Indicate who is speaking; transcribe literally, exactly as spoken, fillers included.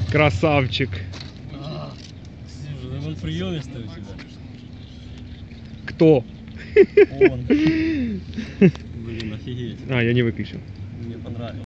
Speaker 1: Красавчик.
Speaker 2: А, слушай, да он приемистый у тебя.
Speaker 1: Кто?
Speaker 2: Он. Блин, офигеть.
Speaker 1: А, я не выключил.
Speaker 2: Мне понравилось.